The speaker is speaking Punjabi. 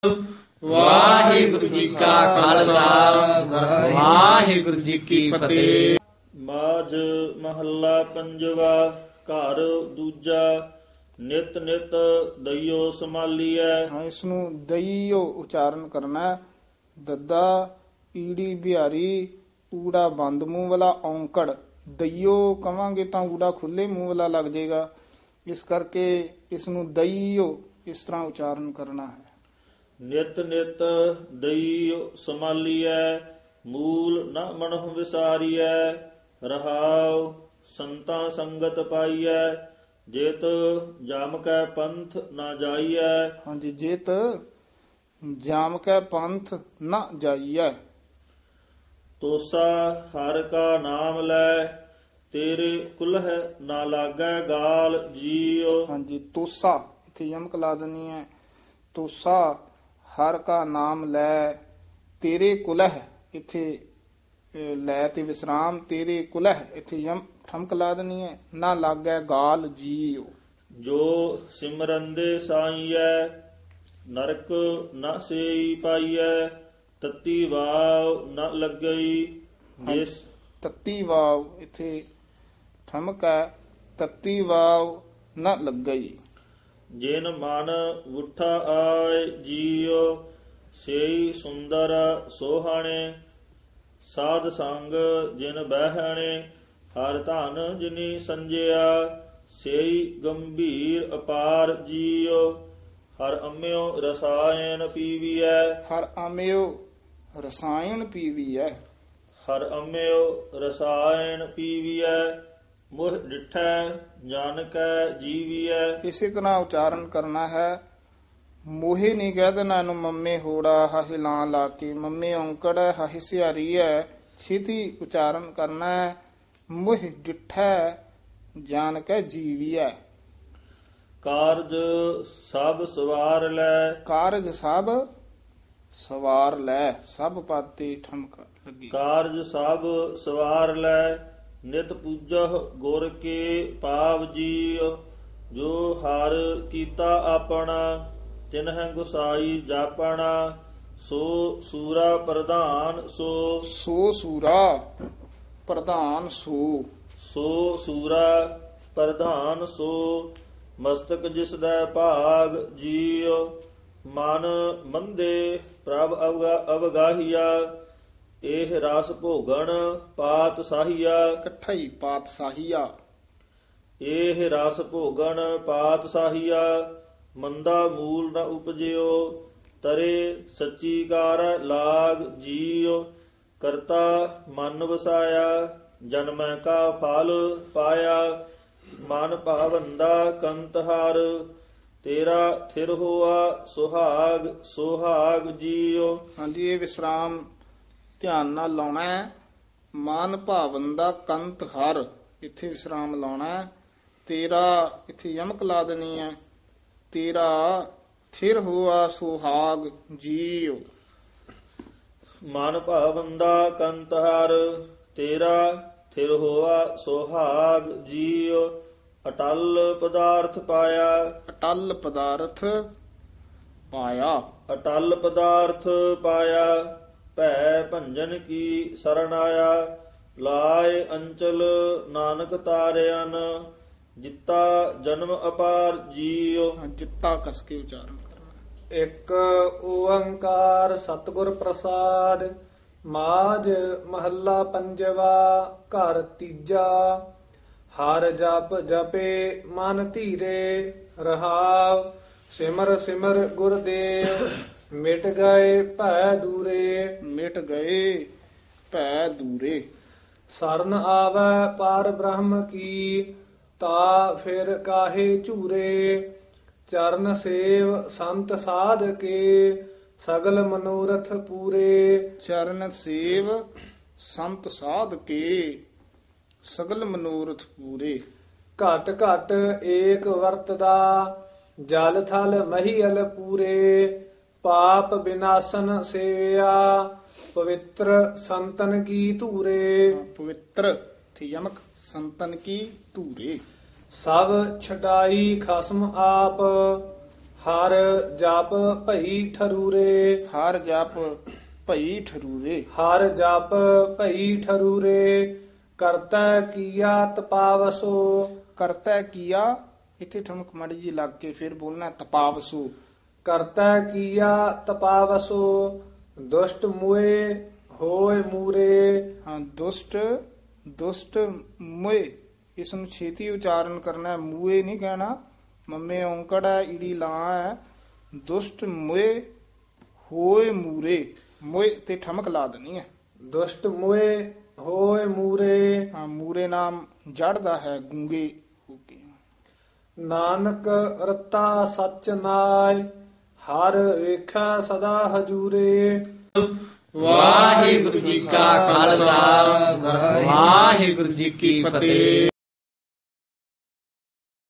ਵਾਹਿਗੁਰੂ ਜੀ ਕਾ ਖਾਲਸਾ ਵਾਹਿਗੁਰੂ ਜੀ ਕੀ ਫਤਿਹ। ਮਾਝ ਮਹੱਲਾ ਪੰਜਵਾ। ਘਰ ਦੂਜਾ। ਨਿਤ ਨਿਤ ਦਈਓ ਸੰਭਾਲੀਐ। ਹਾਂ, ਇਸ ਨੂੰ ਦਈਓ ਉਚਾਰਨ ਕਰਨਾ ਹੈ। ਦੱਦਾ ਈੜੀ ਬਿਹਾਰੀ ਊੜਾ ਬੰਦ ਮੂੰਹ ਵਾਲਾ ਔਂਕੜ। ਦਈਓ ਕਵਾਂਗੇ ਤਾਂ ਊੜਾ ਖੁੱਲੇ ਮੂੰਹ ਵਾਲਾ ਲੱਗ ਜਾਏਗਾ, ਇਸ ਕਰਕੇ ਇਸ ਨੂੰ ਦਈਓ ਇਸ ਤਰ੍ਹਾਂ ਉਚਾਰਨ ਕਰਨਾ ਹੈ। ਨਿਤ ਨਿਤ ਦਈਓ ਸੰਭਾਲੀਐ। ਮੂਲ ਨ ਮਨਹੁ ਵਿਸਾਰੀਐ। ਰਹਾਉ ਸੰਤਾਂ ਸੰਗਤ ਪਾਈਐ। ਜੇਤ ਜਾਮ ਕੈ ਪੰਥ ਨਾ ਜਾਈਐ। ਹਾਂਜੀ, ਜੇਤ ਜਾਮ ਕੈ ਪੰਥ ਨਾ ਜਾਈਐ। ਤੋਸਾ ਹਰ ਕਾ ਨਾਮ ਲੈ। ਤੇਰੇ ਕੁਲਹਿ ਨਾ ਲਾਗੈ ਗਾਲ ਜੀਉ। ਹਾਂਜੀ, ਤੋਸਾ ਇੱਥੇ ਯਮਕ ਲਾ ਦੇਣੀ ਹੈ। ਤੋਸਾ ਹਰ ਕਾ ਨਾਮ ਲੈ। ਤੇਰੇ ਕੁਲਹਿ ਇੱਥੇ ਲੈ ਤੇ ਵਿਸਰਾਮ। ਤੇਰੇ ਕੁਲਹਿ ਇੱਥੇ ਯਮ ਠਮਕ ਲਾ ਦੇਣੀ ਹੈ। ਨਾ ਲਾਗੈ ਗਾਲ ਜੀਉ। ਜੋ ਸਿਮਰੰਦੇ ਸਾਈਐ। ਨਰਕ ਨ ਸੇਈ ਪਾਈਐ। ਤਤੀ ਵਾਵ ਨ ਲੱਗਈ। ਜਿਸ ਤੱਤੀ ਵਾਵ ਇੱਥੇ ਠਮਕ ਹੈ। ਤੱਤੀ ਵਾਵ ਨ ਲੱਗਈ। ਜਿਨ ਮਨ ਉਠਾ ਆਏ ਜੀਉ। ਸੇਈ ਸੁੰਦਰ ਸੋਹਾਣੇ। ਸਾਧ ਸੰਗ ਜਿਨ ਬਹਿਣੇ। ਹਰ ਧਨ ਜਿਨੀ ਸੰਜਿਆ। ਸੇਈ ਗੰਭੀਰ ਅਪਾਰ ਜੀਉ। ਹਰ ਅੰਮਿਓ ਰਸਾਇਣ ਪੀਵੀਐ। ਹਰ ਆਮਿਓ ਰਸਾਇਣ ਪੀਵੀਐ। ਹਰ ਅੰਮਿਓ ਰਸਾਇਣ ਪੀਵੀਐ। ਮੁਹ ਡਿਠੈ ਜਨ ਕੈ ਜੀਵੀਐ। ਇਸੇ ਤਰ੍ਹਾਂ ਉਚਾਰਨ ਕਰਨਾ ਹੈ। ਮੋਹੇ ਨਹੀਂ ਕਹਿ ਦੇਣਾ ਇਹਨੂੰ ਮੰਮੇ ਹੋੜਾ ਹਾਹੇ ਲਾਂ ਲਾ ਕੇ। ਮੰਮੇ ਔਂਕੜ ਹੈ, ਹਾਹੇ ਸਿਹਾਰੀ ਹੈ। ਛੇਤੀ ਉਚਾਰਨ ਕਰਨਾ ਹੈ। ਮੁਹ ਡਿਠੈ ਜਾਨ ਕੈ ਜੀਵੀਐ। ਕਾਰਜ ਸਭ ਸਵਾਰ ਲੈ। ਕਾਰਜ ਸਭ ਸਵਾਰ ਲੈ। ਸਭ ਪਦ ਤੇ ਠਮਕ ਲੱਗੀ। ਕਾਰਜ ਸਭ ਸਵਾਰ ਲੈ। ਨਿਤ ਪੂਜਹ ਗੁਰ ਕੇ ਪਾਵ ਜੀਉ। ਜੋ ਹਰ ਕੀਤਾ ਆਪਣਾ। ਤਿਨਹਿ ਗੁਸਾਈ ਜਾਪਣਾ। ਸੋ ਸੂਰਾ ਪ੍ਰਧਾਨ ਸੋ। ਸੋ ਸੂਰਾ ਪ੍ਰਧਾਨ ਸੋ। ਸੋ ਸੂਰਾ ਪ੍ਰਧਾਨ ਸੋ। ਮਸਤਕ ਜਿਸ ਦਾ ਭਾਗ ਜੀਉ। ਮਨ ਮੰਦੇ ਪ੍ਰਭ ਅਵਗਾਹੀਆ। ਇਹ ਰਸ ਭੋਗਣ ਪਾਤ ਸਾਹੀਆ। ਇਕੱਠਾ ਹੀ ਪਾਤ ਸਾਹੀਆ। ਇਹ ਰਸ ਭੋਗਣ ਪਾਤ ਸਾਹੀਆ। ਮੰਦਾ ਮੂਲ ਨ ਉਪਜਿਓ। ਤਰੇ ਸੱਚੀ ਕਾਰ ਲਾਗ ਜੀਉ। ਕਰਤਾ ਮਨ ਵਸਾਇਆ। ਜਨਮੈ ਕਾ ਫਲ ਪਾਇਆ। ਮਨ ਭਾਵੰਦਾ ਕੰਤਹਾਰ। ਤੇਰਾ ਥਿਰ ਹੋਆ ਸੁਹਾਗ ਸੁਹਾਗ ਜੀਉ। ਹਾਂਜੀ, ਇਹ ਵਿਸਰਾਮ ਧਿਆਨ ਨਾਲ ਲਾਉਣਾ ਹੈ। ਮਨ ਭਾਵਨ ਦਾ ਕੰਤ ਹਰ ਇੱਥੇ ਵਿਸਰਾਮ ਲਾਉਣਾ ਹੈ। ਤੇਰਾ ਇੱਥੇ ਯਮਕ ਲਾ ਦੇਣੀ ਹੈ। ਤੇਰਾ ਥਿਰ ਹੋਆ ਸੁਹਾਗ ਜੀਉ। ਮਨ ਭਾਵੰਦਾ ਕੰਤਹਾਰ। ਤੇਰਾ ਥਿਰ ਹੋਆ ਸੁਹਾਗ ਜੀਉ। ਅਟਲ ਪਦਾਰਥ ਪਾਇਆ। ਅਟਲ ਪਦਾਰਥ ਪਾਇਆ। ਅਟਲ ਪਦਾਰਥ ਪਾਇਆ। ਭੈ ਭੰਜਨ ਕੀ ਸਰਣ ਆਇਆ। ਲਾਏ ਅੰਚਲ ਨਾਨਕ ਤਾਰਿਆਨ। ਜਿੱਤਾ ਜਨਮ ਅਪਾਰ ਜੀਉ। ਜਿੱਤਾ ਕਸ ਕੇ ਉਚਾਰਨ ਕਰਨਾ। ਇੱਕ ਓੰਕਾਰ ਸਤਿਗੁਰ ਪ੍ਰਸਾਦ। ਮਾਝ ਮਹੱਲਾ ਪੰਜਵਾ। ਘਰ ਤੀਜਾ। ਹਰ ਜਪ ਜਪੇ ਮਨ ਧੀਰੇ। ਰਹਾਵ ਸਿਮਰ ਸਿਮਰ ਗੁਰਦੇਵ। ਮਿਟ ਗਏ ਭੈ ਦੂਰੇ। ਮਿਟ ਗਏ ਭੈ ਦੂਰੇ। ਸਰਨ ਆਵੈ ਪਾਰ ਬ੍ਰਹਮ ਕੀ। ਤਾ ਫਿਰ ਕਾਹੇ ਝੂਰੇ। ਚਰਨ ਸੇਵ ਸੰਤ ਸਾਧ ਕੇ। ਸਗਲ ਮਨੋਰਥ ਪੂਰੇ। ਚਰਨ ਸੇਵ ਸੰਤ ਸਾਧ ਕੇ। ਸਗਲ ਮਨੋਰਥ ਪੂਰੇ। ਘਟ ਘਟ ਏਕ ਵਰਤਦਾ। ਜਲ ਥਲ ਮਹੀਲ ਪੂਰੇ। ਪਾਪ ਵਿਨਾਸ਼ਨ ਸੇਵਿਆ। ਪਵਿੱਤਰ ਸੰਤਨ ਕੀ ਧੂਰੇ। ਪਵਿੱਤਰ ਥੀ ਯਮਕ ਸੰਤਨ ਕੀ ਧੂਰੇ। ਸਭ ਛਡਾਈ ਖਸਮ ਆਪ। ਹਰ ਜਪ ਭਈ ਠਰੂਰੇ ਹਰ ਜਪ ਭਈ ਠਰੂਰੇ। ਹਰ ਜਪ ਭਈ ਠਰੂਰੇ ਕਰਤਾ ਕੀਆ ਤਪਾਵਸੋ। ਕਰਤਾ ਕੀਆ, ਇੱਥੇ ਠਮਕ ਮਾੜੀ ਜੀ ਲੱਗ ਕੇ ਫਿਰ ਬੋਲਣਾ ਤਪਾਵਸੂ। ਕਰਤਾ ਕੀਆ ਤਪਾਵਸੋ ਦੁਸ਼ਟ ਮੁਏ ਹੋਏ ਮੂਰੇ। ਹਾਂ, ਦੁਸ਼ਟ ਦੁਸ਼ਟ ਮੁਏ, ਇਸ ਨੂੰ ਛੇਤੀ ਉਚਾਰਨ ਕਰਨਾ ਹੈ, ਮੂਏ ਨਹੀਂ ਕਹਿਣਾ। ਮੰਮੇ ਔਂਕੜ ਹੈ, ਈੜੀ ਲਾਂ ਹੈ। ਦੁਸ਼ਟ ਮੁਏ ਹੋਏ ਮੂਰੇ, ਮੁਏ ਤੇ ਠਮਕ ਲਾ ਦੇਣੀ ਹੈ। ਦੁਸ਼ਟ ਮੁਏ ਹੋਏ ਮੂਰੇ ਹਾਂ, ਮੂਰੇ ਨਾਮ ਜੜਦਾ ਹੈ ਗੂੰਗੇ ਹੋ ਕੇ। ਨਾਨਕ ਰਤਾ ਸਚ ਨਾਇ ਹਰ ਵੇਖਾ ਸਦਾ ਹਜੂਰੇ। ਵਾਹਿਗੁਰੂ ਜੀ ਕਾ ਖਾਲਸਾ ਵਾਹਿਗੁਰੂ ਜੀ ਕੀ ਫਤਿਹ।